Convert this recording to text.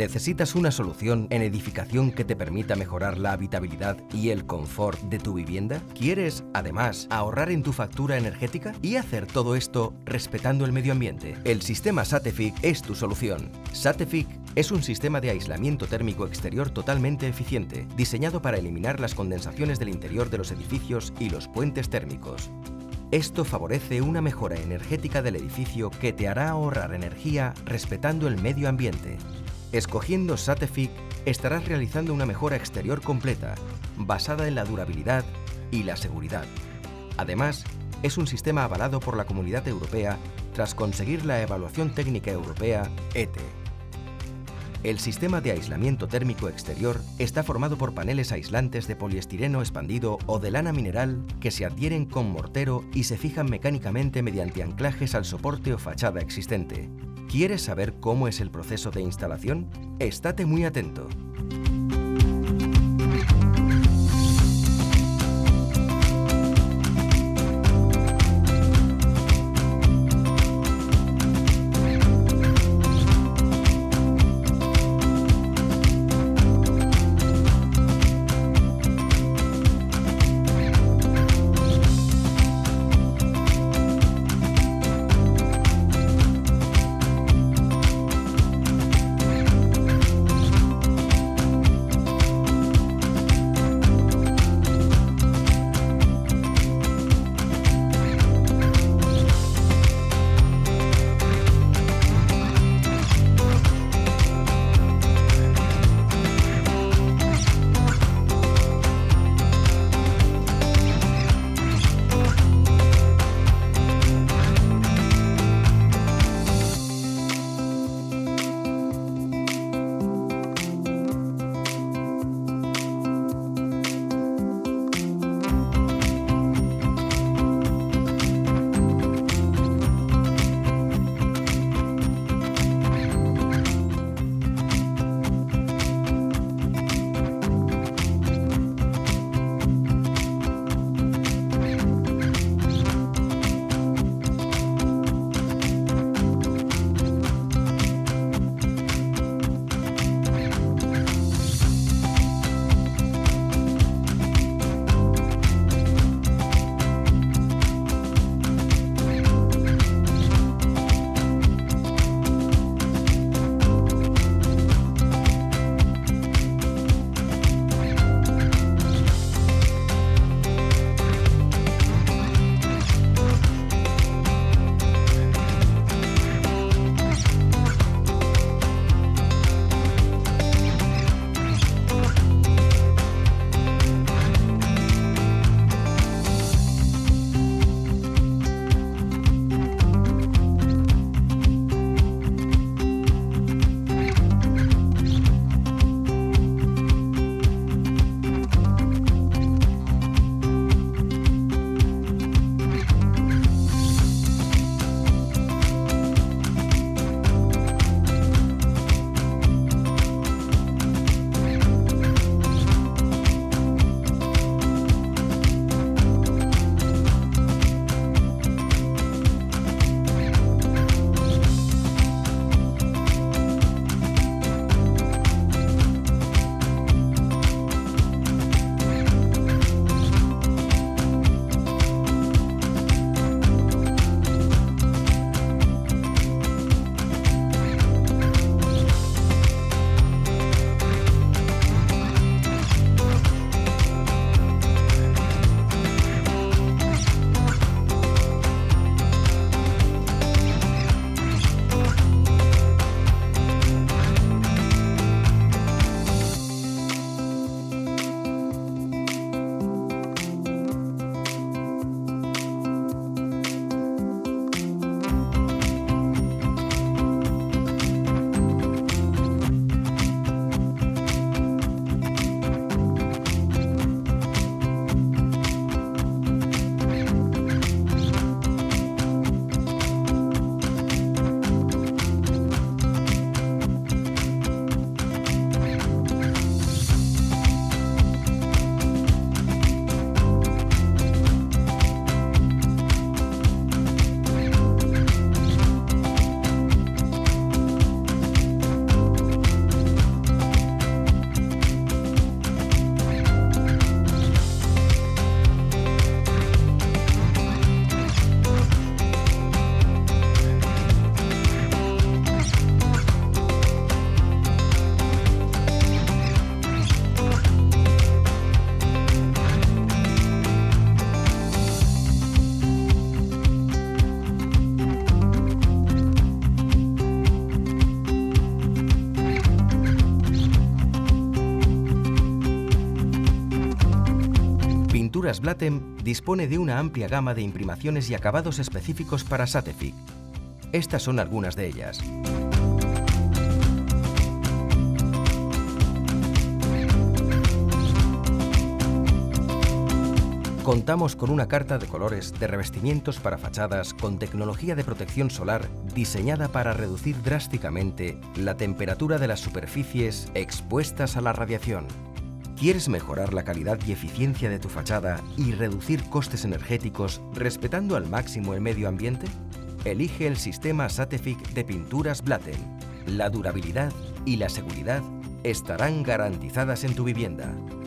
¿Necesitas una solución en edificación que te permita mejorar la habitabilidad y el confort de tu vivienda? ¿Quieres, además, ahorrar en tu factura energética? Y hacer todo esto respetando el medio ambiente. El sistema Satefic es tu solución. Satefic es un sistema de aislamiento térmico exterior totalmente eficiente, diseñado para eliminar las condensaciones del interior de los edificios y los puentes térmicos. Esto favorece una mejora energética del edificio que te hará ahorrar energía respetando el medio ambiente. Escogiendo Satefic, estarás realizando una mejora exterior completa, basada en la durabilidad y la seguridad. Además, es un sistema avalado por la Comunidad Europea tras conseguir la evaluación técnica europea ETE. El sistema de aislamiento térmico exterior está formado por paneles aislantes de poliestireno expandido o de lana mineral que se adhieren con mortero y se fijan mecánicamente mediante anclajes al soporte o fachada existente. ¿Quieres saber cómo es el proceso de instalación? Estate muy atento. Pinturas Blatem dispone de una amplia gama de imprimaciones y acabados específicos para Satefic. Estas son algunas de ellas. Contamos con una carta de colores de revestimientos para fachadas con tecnología de protección solar diseñada para reducir drásticamente la temperatura de las superficies expuestas a la radiación. ¿Quieres mejorar la calidad y eficiencia de tu fachada y reducir costes energéticos respetando al máximo el medio ambiente? Elige el sistema Satefic de Pinturas Blatem. La durabilidad y la seguridad estarán garantizadas en tu vivienda.